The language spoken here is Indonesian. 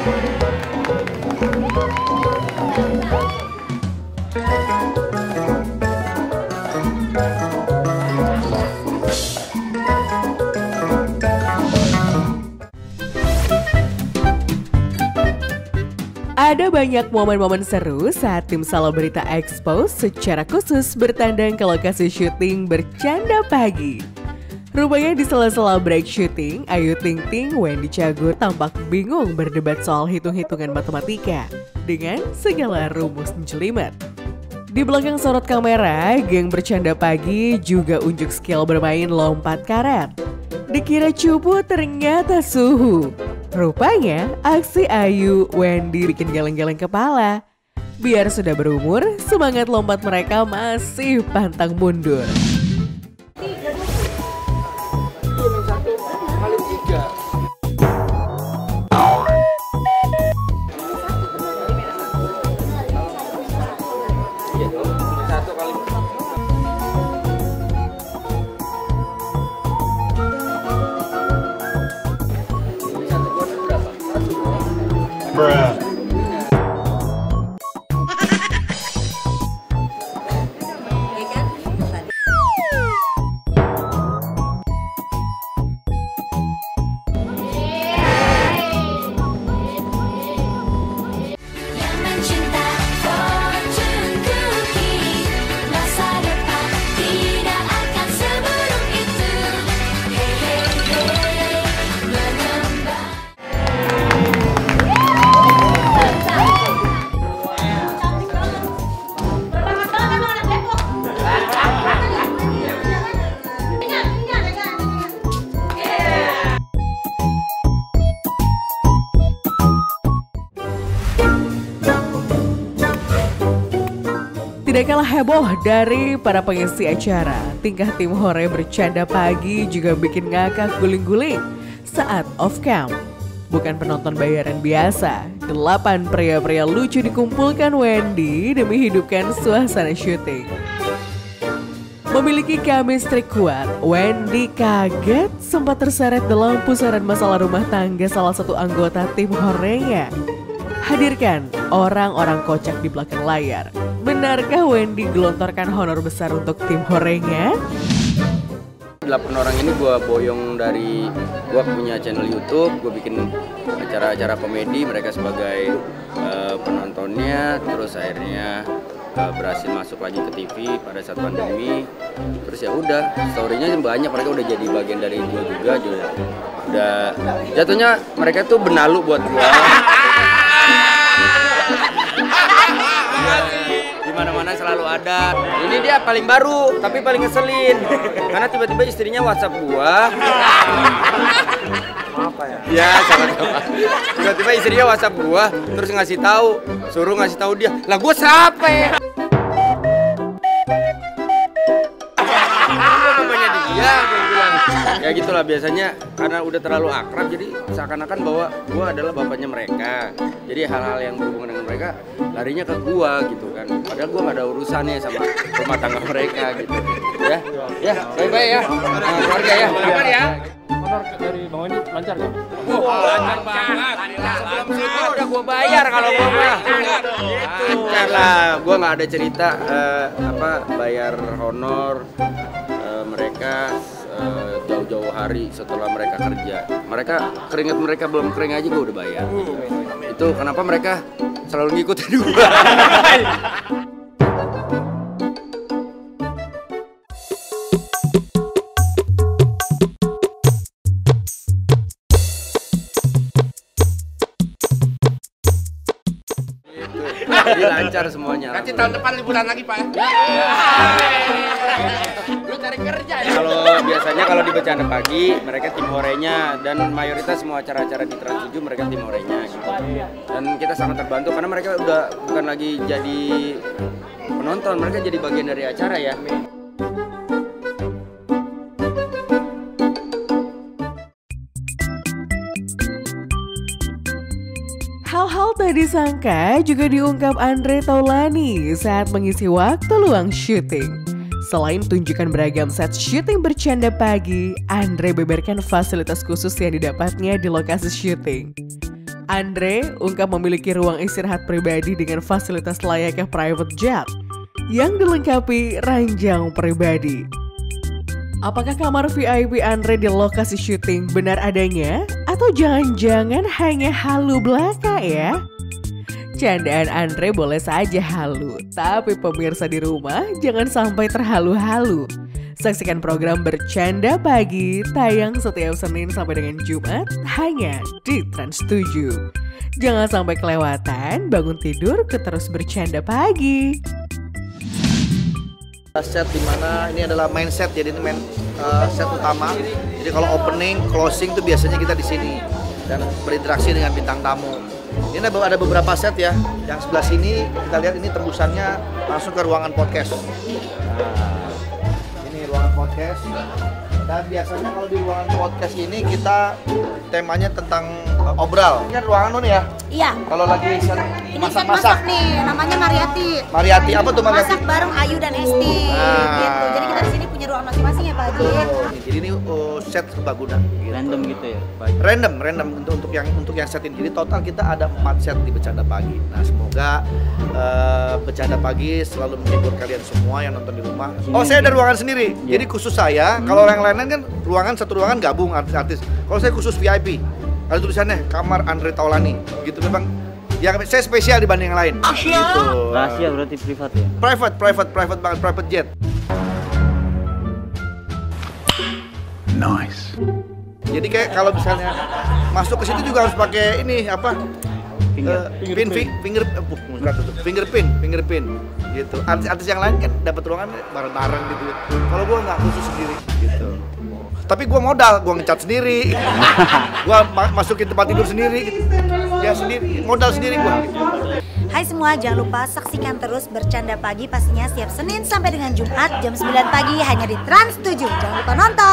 Ada banyak momen-momen seru saat tim Selebrita Expose secara khusus bertandang ke lokasi syuting Bercanda Pagi. Rupanya di sela-sela break syuting, Ayu Ting Ting, Wendy Cagur tampak bingung berdebat soal hitung-hitungan matematika dengan segala rumus jelimet. Di belakang sorot kamera, geng Bercanda Pagi juga unjuk skill bermain lompat karet. Dikira cupu, ternyata suhu. Rupanya aksi Ayu, Wendy bikin geleng-geleng kepala. Biar sudah berumur, semangat lompat mereka masih pantang mundur. Tidak kalah heboh dari para pengisi acara, tingkah tim Hore Bercanda Pagi juga bikin ngakak guling-guling saat off cam. Bukan penonton bayaran biasa, 8 pria-pria lucu dikumpulkan Wendy demi hidupkan suasana syuting. Memiliki chemistry kuat, Wendy kaget sempat terseret dalam pusaran masalah rumah tangga salah satu anggota tim Horenya. Hadirkan orang-orang kocak di belakang layar. Benarkah Wendy gelontorkan honor besar untuk tim Horenya? 8 orang ini gue boyong dari gue punya channel YouTube, gue bikin acara-acara komedi, mereka sebagai penontonnya, terus akhirnya berhasil masuk lagi ke TV pada saat pandemi. Terus ya udah, story-nya banyak, mereka udah jadi bagian dari gue juga. Udah jatuhnya mereka tuh benalu buat gue. Mana-mana selalu ada. Ini dia paling baru, tapi paling ngeselin. Karena tiba-tiba istrinya WhatsApp gua. Apa ya? Ya, sama-sama. Tiba-tiba istrinya WhatsApp gua, terus suruh ngasih tahu dia. Lah gua siapa ya? Namanya dia, gua bilang. Ya gitulah biasanya karena udah terlalu akrab jadi seakan-akan bahwa gua adalah bapaknya mereka. Jadi hal-hal yang berhubungan dengan mereka larinya ke gua gitu kan. Padahal gua nggak ada urusannya sama rumah tangga mereka gitu. Ya, bye-bye ya. Keluarga ya. Kabar ya. Honor dari Bang Wendy lancar kan? Lancar banget. Sebelum situ udah gua bayar kalau gua mah. Lancar lah. Gua nggak ada cerita bayar honor mereka jauh-jauh hari setelah mereka kerja. Keringat mereka belum kering aja gua udah bayar. Itu kenapa mereka selalu ngikutin gua. Jadi lancar semuanya. Nanti tahun depan liburan lagi Pak. Lu cari kerja ya? Kalau di Bercanda Pagi mereka tim Horenya dan mayoritas semua acara-acara di Trans 7 mereka tim Horenya gitu. Dan kita sangat terbantu karena mereka udah bukan lagi jadi penonton, mereka jadi bagian dari acara ya. Hal-hal tak disangka juga diungkap Andre Taulani saat mengisi waktu luang syuting. Selain tunjukkan beragam set syuting Bercanda Pagi, Andre beberkan fasilitas khusus yang didapatnya di lokasi syuting. Andre ungkap memiliki ruang istirahat pribadi dengan fasilitas layaknya private jet yang dilengkapi ranjang pribadi. Apakah kamar VIP Andre di lokasi syuting benar adanya? Atau jangan-jangan hanya halu belaka ya? Candaan Andre boleh saja halu, tapi pemirsa di rumah jangan sampai terhalu-halu. Saksikan program Bercanda Pagi tayang setiap Senin sampai dengan Jumat hanya di Trans 7. Jangan sampai kelewatan, bangun tidur ke Terus Bercanda Pagi. Set dimana ini adalah main set, jadi ini main set utama. Jadi kalau opening, closing itu biasanya kita di sini dan berinteraksi dengan bintang tamu. Ini ada beberapa set ya. Yang sebelah sini kita lihat ini tembusannya langsung ke ruangan podcast. Nah, ini ruangan podcast. Dan biasanya kalau di ruangan podcast ini kita temanya tentang obral. Ini kan ruangan lo nih ya? Iya. Kalau lagi Ini set masak-masak nih, namanya Mariati. Mariati apa tuh Mariati? Masak bareng Ayu dan Esti. Nah. Gitu. Jadi kita di sini punya ruangan masing-masing ya Pak Haji. Jadi ini set serbaguna. Gitu. Random gitu ya, Pak. Random untuk yang set ini. Jadi total kita ada 4 set di Bercanda Pagi. Nah semoga Bercanda Pagi selalu menghibur kalian semua yang nonton di rumah. Oh saya ada ruangan sendiri. Jadi khusus saya. Kalau yang lain kan satu ruangan gabung artis-artis. Kalau saya khusus VIP. Ada tulisannya kamar Andre Taulani. Gitu memang. Yang saya spesial dibanding yang lain. Gitu. Rahasia berarti privat ya? Private banget, private jet. Nice. Jadi kayak kalau misalnya masuk ke situ juga harus pakai ini apa? Fingerprint gitu. Artis yang lain kan dapat ruangan bareng-bareng gitu. Kalau gua nggak, khusus sendiri gitu. Tapi gua modal, gua ngecat sendiri. Gua masukin tempat tidur sendiri gitu. Ya sendiri, modal sendiri gua gitu. Hai semua, jangan lupa saksikan terus Bercanda Pagi pastinya setiap Senin sampai dengan Jumat jam 9 pagi hanya di Trans 7. Jangan lupa nonton.